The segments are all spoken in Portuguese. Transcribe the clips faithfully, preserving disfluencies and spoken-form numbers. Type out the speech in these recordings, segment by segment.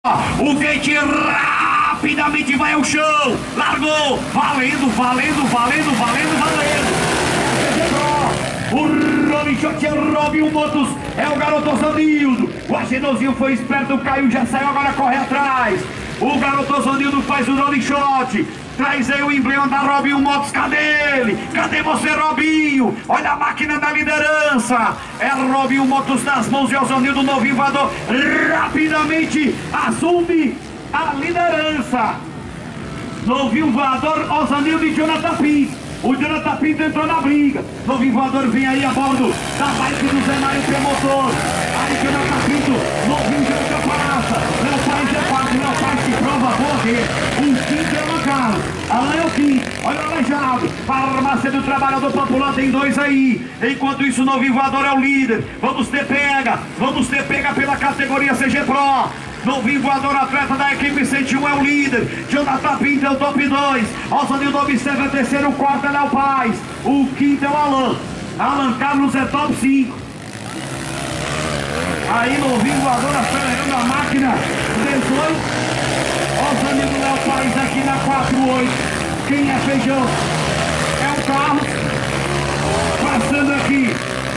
O gate rapidamente vai ao chão. Largou. Valendo, valendo, valendo, valendo, valendo. O Robin Shot é o Robin Motos. É o garoto Zanildo. O Agenolzinho foi esperto. Caiu, já saiu, agora corre atrás. O garoto Zanildo faz o Robin Shot. Traz aí o emblema da Robinho Motos, cadê ele? Cadê você, Robinho? Olha a máquina da liderança. É Robinho Motos nas mãos de Osanildo, novo invador. Rapidamente assume a liderança. Novo invador, Osanildo e Jonathan Pinto. O Jonathan Pinto entrou na briga. Novo invador vem aí a bordo da bike do Zé Mário Promotor. Aí Jonathan Pinto, novinho já passa. Meu pai já passa, meu pai se prova boa dele. O quinto é o Carlos. Alan é o quinto. Olha o aleijado. Farmácia do Trabalhador Popular tem dois aí. Enquanto isso, o novo invador é o líder. Vamos ter pega. Vamos ter pega pela categoria C G Pro. Novo voador, atleta da equipe cento e um é o líder. Jonathan Pinto é o top dois. Osanildo observa o terceiro, o quarto é Léo Paz. O quinto é o Alan. Alan Carlos é top cinco. Aí novinho voador acelerando a máquina. dezoito. Osanildo Léo Paz aqui na quatro oito. Quem é Feijão? É o Carlos. Passando aqui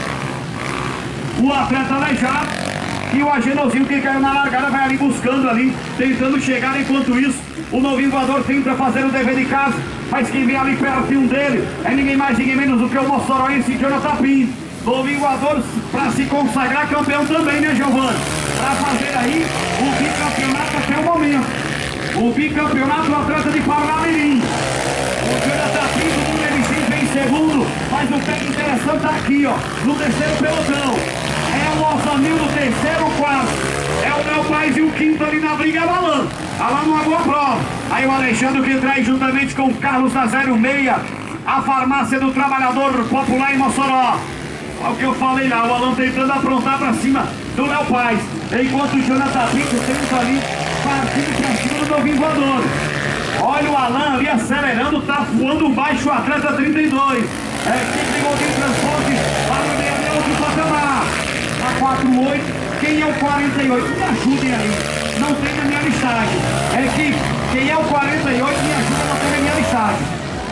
o atleta aleijado. E o Agenolzinho que caiu na largada vai ali buscando ali, tentando chegar. Enquanto isso, o novinho voador tenta fazer o dever de casa, mas quem vem ali pertinho dele é ninguém mais, ninguém menos do que o moçoroense Jonathan Pinto. Novinho voador para se consagrar campeão também, né, Giovanni? Para fazer aí o bicampeonato até o momento. O bicampeonato do atleta de Parnamirim. O Jonathan Pinto do M C vem em segundo, mas o pé interessante tá aqui, ó, no terceiro pelotão. É o Osanildo, terceiro, quarto. É o Léo Paz e o quinto ali na briga, é o Alan. Alan numa boa prova. Aí o Alexandre que traz juntamente com o Carlos da zero seis, a Farmácia do Trabalhador Popular em Mossoró. Olha o que eu falei lá, o Alan tentando aprontar pra cima do Léo Paz. Enquanto o Jonathan Pinto tenta ali, partindo pra cima do novinho voador. Olha o Alan ali acelerando, tá voando baixo o atleta trinta e dois. É equipe Golden Transporte, lá no meio de outro patamar. A quatro oito, quem é o quarenta e oito? Me ajudem aí, não tem na minha listagem. É que quem é o quarenta e oito me ajuda a ter na minha listagem.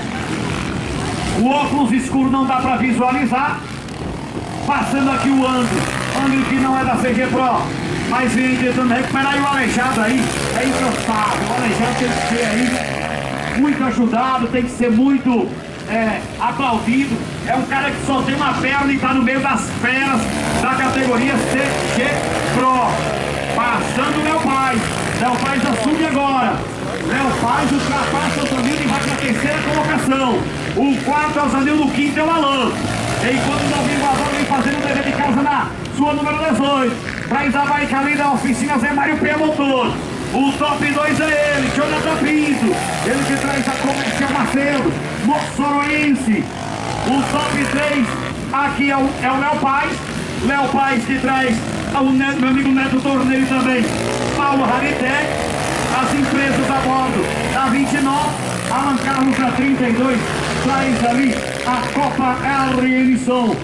O óculos escuro não dá para visualizar. Passando aqui o Andro, Andro que não é da C G Pro, mas vem tentando recuperar. E o Aleijado aí é encostado. O Aleijado tem que ser aí muito ajudado, tem que ser muito é, aplaudido. É um cara que só tem uma perna e está no meio das feras da categoria C G Pro. Passando o Léo Paz. Léo Paz assume agora. Léo Paz ultrapassa o Osanildo e vai para a terceira colocação. O quarto é o Osanildo, o quinto é o Alan. Enquanto o novinho voador vem fazendo o dever de casa na sua número dezoito. Traz a bike ali da oficina Zé Mário Promotor. O top dois é ele, Jonathan Pinto. Ele que traz a Comercial Macedo, Moçoroense. O top três aqui é o, é o Léo Paz. Léo Paz que traz o Neto, meu amigo Neto Torneiro também. Paulo Haritec. As empresas a bordo da vinte e nove. Alan Carlos da trinta e dois. Traz ali a Copa R N Som.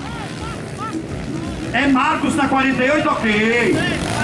É Marcos da quarenta e oito, ok.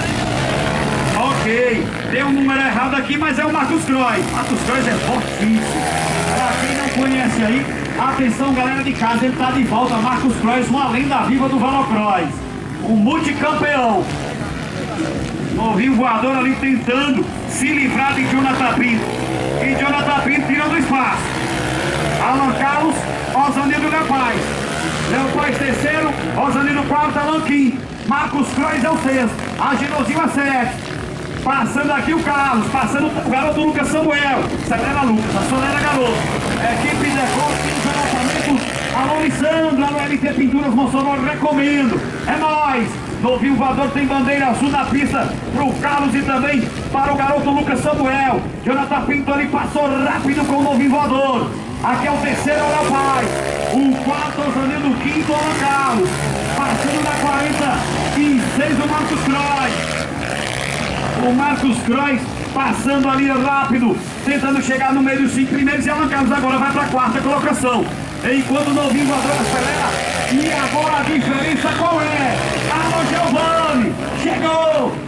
Ok. Tem um número errado aqui, mas é o Marcos Croix. Marcos Croix é fortíssimo. Pra quem não conhece aí, atenção galera de casa, ele tá de volta. Marcos Croix, uma lenda viva do Valocross. Um multicampeão. Novinho voador ali tentando se livrar de Jonathan Pinto. E Jonathan Pinto tirando o espaço. Alan Carlos, Osanildo Léo Paz. Léo Paz terceiro, Osanildo quarto, Alan quinto. Marcos Croix é o sexto. Agenolzinho é sétimo. Passando aqui o Carlos, passando o garoto Lucas Samuel. Acelera Lucas, acelera garoto. Equipe de Jonathan, Alô Lissandro, Alô L T Pinturas Mossoró, recomendo. É nóis. Novinho voador tem bandeira azul na pista pro Carlos e também para o garoto Lucas Samuel. Jonathan Pinto ali passou rápido com o novinho voador. Aqui é o terceiro, é o Léo Paz. O quarto, o Osanildo, o quinto, é o Carlos. Passando na quarenta e seis, o Marcos Croix. O Marcos Croix passando ali rápido, tentando chegar no meio dos cinco primeiros. E Alan Carlos agora vai para a quarta colocação. Enquanto o novinho voador acelera. E agora a diferença qual é? Alô Giovanni, chegou!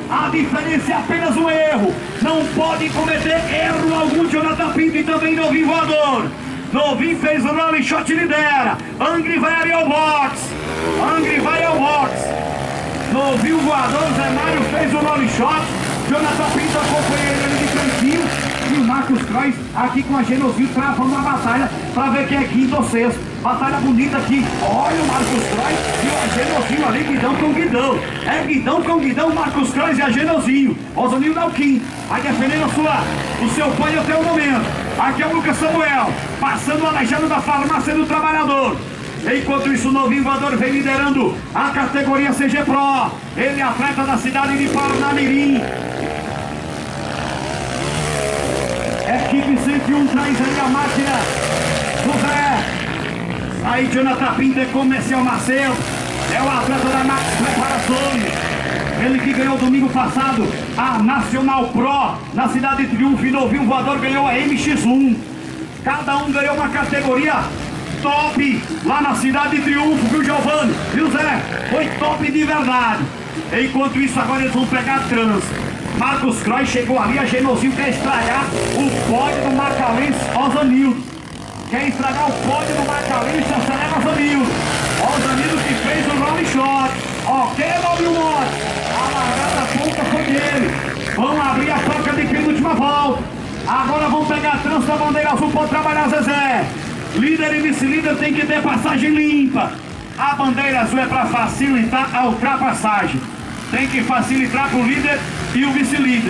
A diferença é apenas um erro. Não pode cometer erro algum. Jonathan Pinto e também Novinho Voador. Novinho fez o rolling shot e lidera. Angry vai ali ao box. Angry vai ao box. Novinho Voador, Zé Mário fez o rolling shot. Jonathan Pinto acompanha ele de cantinho. E o Marcos Croix aqui com a Genozinho travando uma batalha para ver quem é quinto ou sexto. Batalha bonita aqui. Olha o Marcos Croix e o Agenozinho ali, guidão com guidão. É guidão com guidão, Marcos Croix e Agenozinho. Rosanil dá o quinto. Vai defendendo a sua, o seu pai até o momento. Aqui é o Lucas Samuel, passando o aleijado da farmácia do trabalhador. Enquanto isso, o Novinho Voador vem liderando a categoria C G Pro. Ele é atleta da cidade de Parnamirim. Equipe cento e um traz aí a máquina do Zé. Aí Jonathan Pinto é comercial Marcelo. É o atleta da Max Preparações. Ele que ganhou domingo passado a Nacional Pro na cidade de Triunfo. E Novinho Voador ganhou a M X um. Cada um ganhou uma categoria top lá na cidade de Triunfo, viu, Giovanni? Viu, Zé? Foi top de verdade. Enquanto isso, agora eles vão pegar trânsito. Marcos Croix chegou ali, a Genozinho quer estragar o pódio do Marcalense Osanildo. Quer estragar o pódio do Marcalense, acelera Osanildo. Osanildo que fez o rolling shot. Ok, Novinho Mote. A largada ponta foi dele. Vão abrir a placa de penúltima volta. Agora vão pegar trânsito da bandeira azul, pode trabalhar Zezé. Líder e vice-líder tem que ter passagem limpa. A bandeira azul é para facilitar a ultrapassagem. Tem que facilitar para o líder e o vice-líder.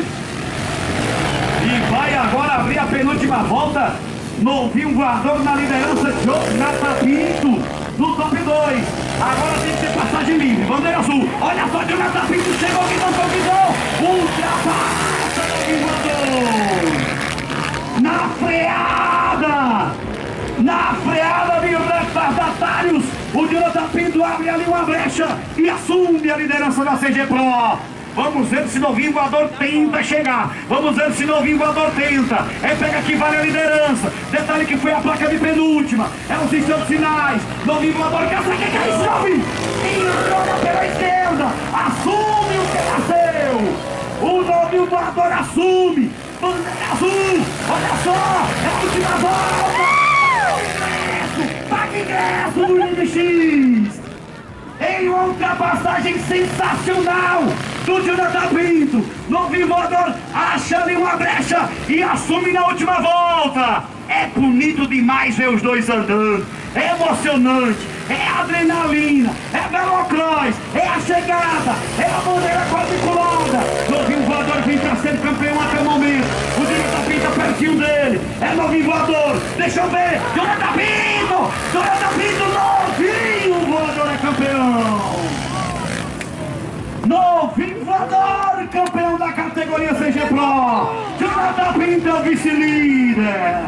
E vai agora abrir a penúltima volta. Novinho Voador na liderança, Jonathan Pinto no top dois. Agora tem que ter passagem livre. Bandeira azul. Olha só, Jonathan Pinto chegou aqui, não convidou. Ultrapassa Novinho Voador. Na freada. Na freada de retardatários. O Jonathan Pinto abre ali uma brecha e assume a liderança da C G Pro. Vamos ver se Novinho Voador tenta chegar. Vamos ver se Novinho Voador tenta. É pega aqui, vale a liderança. Detalhe que foi a placa de penúltima. É os instantes finais. Novinho Voador quer sair, quer isso, Novinho. E joga pela esquerda. Assume o que nasceu. O Novinho Voador assume. Bandeira azul. Olha só. É a última volta. Paga ingresso do M X. Em uma ultrapassagem sensacional do Jonathan Pinto. Novinho Voador acha ali uma brecha e assume na última volta. É bonito demais ver os dois andando. É emocionante. É adrenalina. É velocross. É a chegada. É a bandeira quadriculada. Novinho Voador vem para ser campeão até o momento. O Jonathan Pinto é pertinho dele. É Novinho Voador. Deixa eu ver. Jonathan Pinto. Jonathan Pinto. Novinho Voador é campeão. Novinho Voador, campeão da categoria C G Pro. Jonathan Pinto é o vice-líder.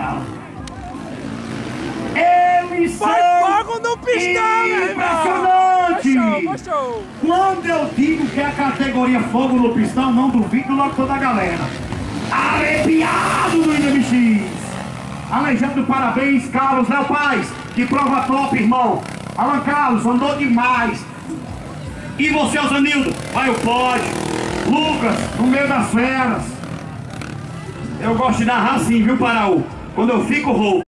Eles são fogo no pistão, impressionante. Quando eu digo que é a categoria fogo no pistão, não duvido logo toda a galera. Arrepiado do M X. Aleijando, parabéns, Carlos Léo Paz. Que prova top, irmão. Alan Carlos, andou demais. E você, Osanildo, vai o pódio. Lucas, no meio das feras. Eu gosto de narrar assim, viu, Paraú? Quando eu fico rouco.